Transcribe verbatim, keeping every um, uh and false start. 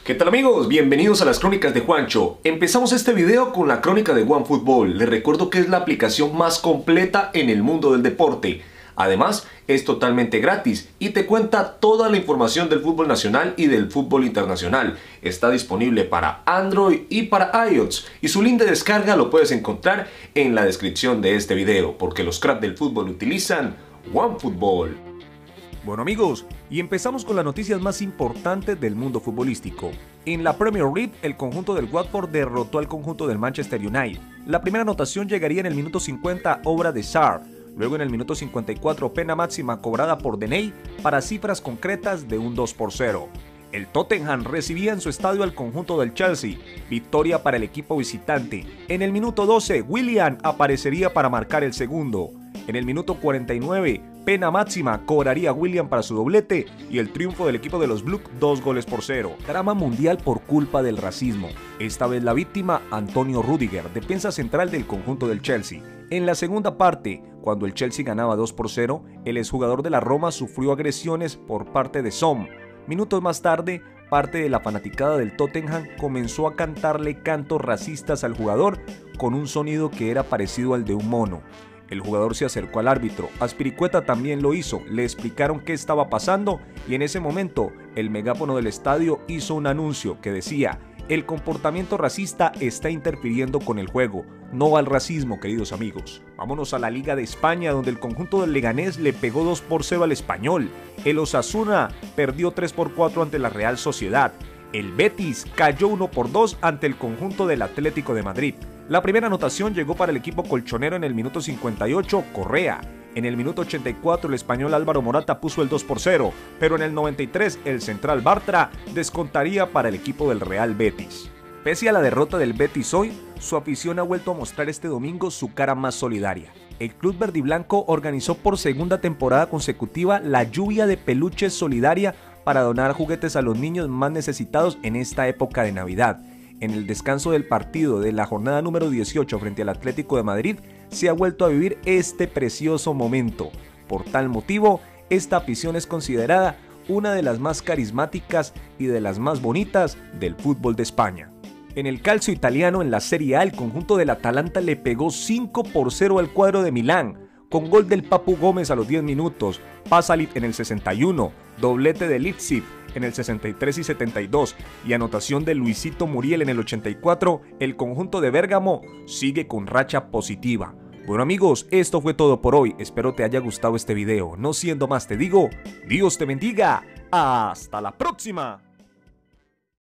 ¿Qué tal amigos? Bienvenidos a las crónicas de Juancho. Empezamos este video con la crónica de OneFootball. Les recuerdo que es la aplicación más completa en el mundo del deporte. Además, es totalmente gratis y te cuenta toda la información del fútbol nacional y del fútbol internacional. Está disponible para Android y para iOS y su link de descarga lo puedes encontrar en la descripción de este video, porque los cracks del fútbol utilizan OneFootball. Bueno amigos, y empezamos con las noticias más importantes del mundo futbolístico. En la Premier League, el conjunto del Watford derrotó al conjunto del Manchester United. La primera anotación llegaría en el minuto cincuenta, obra de Sarr. Luego en el minuto cincuenta y cuatro, pena máxima cobrada por Deney para cifras concretas de un dos por cero. El Tottenham recibía en su estadio al conjunto del Chelsea, victoria para el equipo visitante. En el minuto doce, Willian aparecería para marcar el segundo. En el minuto cuarenta y nueve, pena máxima cobraría Willian para su doblete y el triunfo del equipo de los Blues dos goles por cero. Drama mundial por culpa del racismo. Esta vez la víctima, Antonio Rüdiger, defensa central del conjunto del Chelsea. En la segunda parte, cuando el Chelsea ganaba dos por cero, el exjugador de la Roma sufrió agresiones por parte de Som. Minutos más tarde, parte de la fanaticada del Tottenham comenzó a cantarle cantos racistas al jugador con un sonido que era parecido al de un mono. El jugador se acercó al árbitro, Azpilicueta también lo hizo, le explicaron qué estaba pasando y en ese momento el megáfono del estadio hizo un anuncio que decía: el comportamiento racista está interfiriendo con el juego, no al racismo, queridos amigos. Vámonos a la Liga de España, donde el conjunto del Leganés le pegó dos por cero al Español. El Osasuna perdió tres por cuatro ante la Real Sociedad. El Betis cayó uno por dos ante el conjunto del Atlético de Madrid. La primera anotación llegó para el equipo colchonero en el minuto cincuenta y ocho, Correa. En el minuto ochenta y cuatro el español Álvaro Morata puso el dos por cero, pero en el noventa y tres el central Bartra descontaría para el equipo del Real Betis. Pese a la derrota del Betis hoy, su afición ha vuelto a mostrar este domingo su cara más solidaria. El club verdiblanco organizó por segunda temporada consecutiva la lluvia de peluches solidaria para donar juguetes a los niños más necesitados en esta época de Navidad. En el descanso del partido de la jornada número dieciocho frente al Atlético de Madrid, se ha vuelto a vivir este precioso momento. Por tal motivo, esta afición es considerada una de las más carismáticas y de las más bonitas del fútbol de España. En el calcio italiano, en la Serie A, el conjunto del Atalanta le pegó cinco por cero al cuadro de Milán, con gol del Papu Gómez a los diez minutos, Pasalic en el sesenta y uno, doblete de Lipsic en el sesenta y tres y setenta y dos y anotación de Luisito Muriel en el ochenta y cuatro, el conjunto de Bérgamo sigue con racha positiva. Bueno amigos, esto fue todo por hoy, espero te haya gustado este video. No siendo más te digo, Dios te bendiga, hasta la próxima.